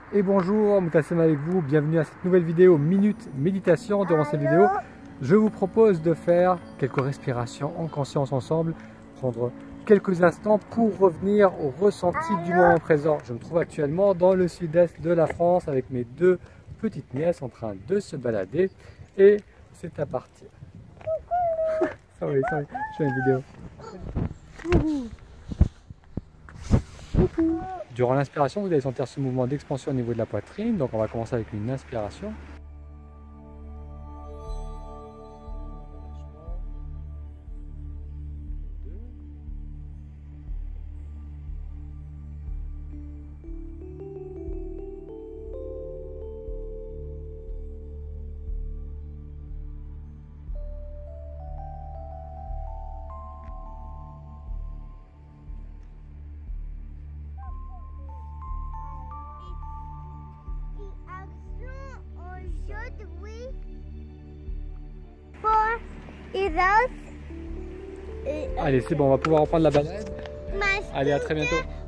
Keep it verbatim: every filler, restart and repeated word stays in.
Et bonjour, Moutassem avec vous, bienvenue à cette nouvelle vidéo Minute Méditation. Durant cette vidéo, je vous propose de faire quelques respirations en conscience ensemble, prendre quelques instants pour revenir au ressenti du moment présent. Je me trouve actuellement dans le sud-est de la France avec mes deux petites nièces en train de se balader et c'est à partir. Sorry, sorry, je fais une vidéo. Durant l'inspiration, vous allez sentir ce mouvement d'expansion au niveau de la poitrine. Donc on va commencer avec une inspiration. Allez, c'est bon, on va pouvoir reprendre la balade. Allez, à très bientôt.